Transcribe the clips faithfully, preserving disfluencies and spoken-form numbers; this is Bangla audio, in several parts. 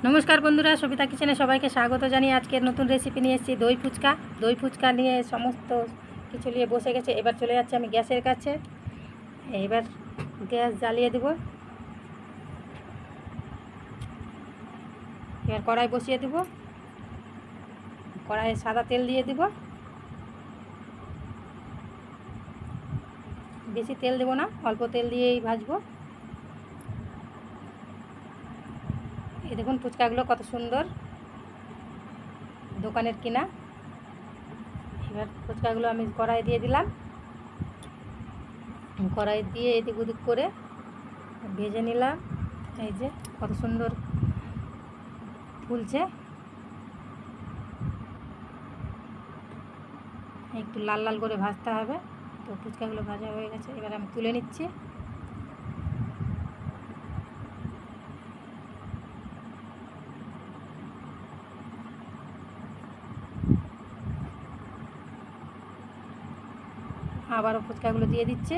नमस्कार बंधुरा सविता किचेने सबाइके स्वागत जानिए आज के नतून रेसिपि निये एसेछि दई फुचका दई फुचका निये समस्त किछु निये बसे गेछे। एबार चले जाच्छी आमि ग्यासेर काछे। एबार ग्यास जालिये देब। एबार कड़ाई बसिए देब। कड़ाइये सादा तेल दिए देब। बेशी तेल देब ना, अल्प तेल दिएई भाजबो। এই দেখুন ফুচকাগুলো কত সুন্দর দোকানের কিনা। এবার ফুচকাগুলো আমি কড়াই দিয়ে দিলাম। কড়াই দিয়ে এদিক ওদিক করে ভেজে নিলাম। এই যে কত সুন্দর ফুলছে, একটু লাল লাল করে ভাজতে হবে। তো ফুচকাগুলো ভাজা হয়ে গেছে, এবার আমি তুলে নিচ্ছি। আবারও ফুচকাগুলো দিয়ে দিচ্ছে।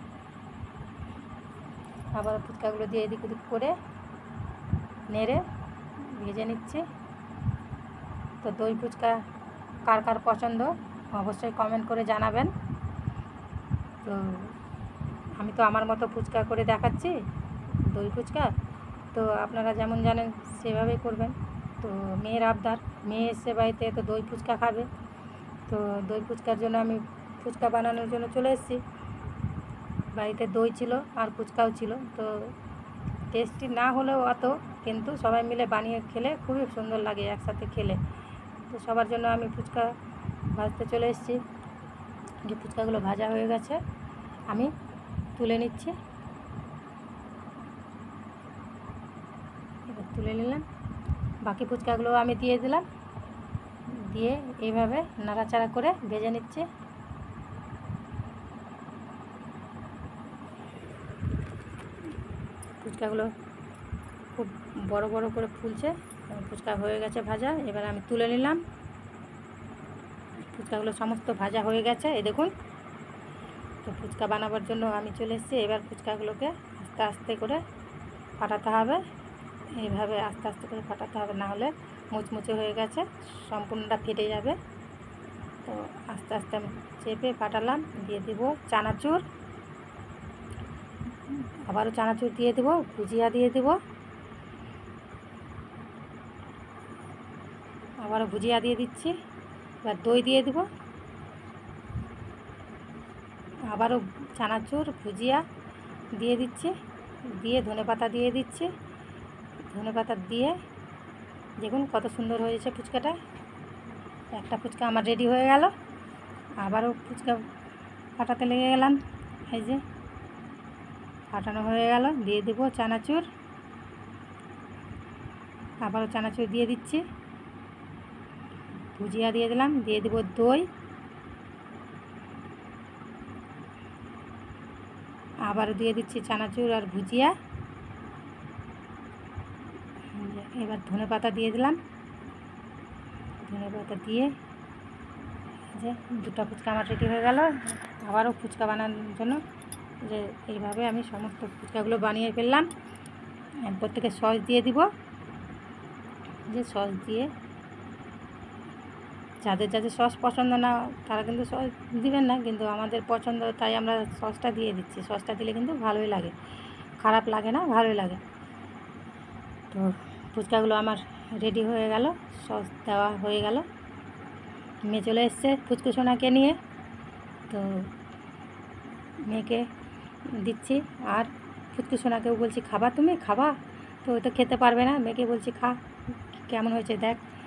আবারও ফুচকাগুলো দিয়ে এদিক ওদিক করে নেড়ে ভেজে নিচ্ছে। তো দই ফুচকা কার কার পছন্দ অবশ্যই কমেন্ট করে জানাবেন। তো আমি তো আমার মতো ফুচকা করে দেখাচ্ছি, দই ফুচকা। তো আপনারা যেমন জানেন সেভাবেই করবেন। তো মেয়ের আবদার, মেয়ে এসে বাড়িতে তো দই ফুচকা খাবে। তো দই ফুচকার জন্য আমি ফুচকা বানানোর জন্য চলে এসেছি। বাড়িতে দই ছিল আর ফুচকাও ছিল। তো টেস্টি না হলেও অত, কিন্তু সবাই মিলে বানিয়ে খেলে খুবই সুন্দর লাগে একসাথে খেলে। তো সবার জন্য আমি ফুচকা ভাজতে চলে এসেছি। যে ফুচকাগুলো ভাজা হয়ে গেছে আমি তুলে নিচ্ছি। এবার তুলে নিলাম। বাকি ফুচকাগুলো আমি দিয়ে দিলাম। দিয়ে এইভাবে নাড়াচাড়া করে ভেজে নিচ্ছি। ফুচকাগুলো খুব বড় বড় করে ফুলছে। ফুচকা হয়ে গেছে ভাজা। এবার আমি তুলে নিলাম। ফুচকাগুলো সমস্ত ভাজা হয়ে গেছে, এই দেখুন। তো ফুচকা বানাবার জন্য আমি চলে এসেছি। এবার ফুচকাগুলোকে আস্তে আস্তে করে ফাটাতে হবে। এইভাবে আস্তে আস্তে করে ফাটাতে হবে, না হলে মুচমুচে হয়ে গেছে, সম্পূর্ণটা ফেটে যাবে। তো আস্তে আস্তে আমি চেপে ফাটালাম। দিয়ে দেব চানাচুর, আবারও চানাচুর দিয়ে দেব, ভুজিয়া দিয়ে দেব, আবারও ভুজিয়া দিয়ে দিচ্ছি। এবার দই দিয়ে দেব, আবারও চানাচুর ভুজিয়া দিয়ে দিচ্ছি। দিয়ে ধনেপাতা দিয়ে দিচ্ছি। ধনেপাতা দিয়ে দেখুন কত সুন্দর হয়েছে ফুচকাটা। একটা ফুচকা আমার রেডি হয়ে গেল। আবারও ফুচকা ফাটাতে লেগে গেলাম। এই যে ফাটানো হয়ে গেল। দিয়ে দেব চানাচুর, আবারও চানাচুর দিয়ে দিচ্ছি। ভুজিয়া দিয়ে দিলাম। দিয়ে দেব দই, আবারও দিয়ে দিচ্ছি চানাচুর আর ভুজিয়া। এবার ধনেপাতা দিয়ে দিলাম। ধনেপাতা দিয়ে যে দুটো ফুচকা আমার রেডি হয়ে গেল। আবারও ফুচকা বানানোর জন্য যে এইভাবে আমি সমস্ত ফুচকাগুলো বানিয়ে ফেললাম। প্রত্যেকে সস দিয়ে দিব। যে সস দিয়ে যাদের যাদের সস পছন্দ না তারা কিন্তু সস দিবেন না, কিন্তু আমাদের পছন্দ তাই আমরা সসটা দিয়ে দিচ্ছি। সসটা দিলে কিন্তু ভালোই লাগে, খারাপ লাগে না, ভালোই লাগে। তো ফুচকাগুলো আমার রেডি হয়ে গেল, সস দেওয়া হয়ে গেল। মেয়ে চলে এসছে ফুচকু সোনাকে নিয়ে। তো মেয়েকে দিচ্ছি আর ফুচকু সোনাকেও বলছি খাবা, তুমি খাবা। তো ও তো খেতে পারবে না। মেয়েকে বলছি খা, কেমন হয়েছে দেখ।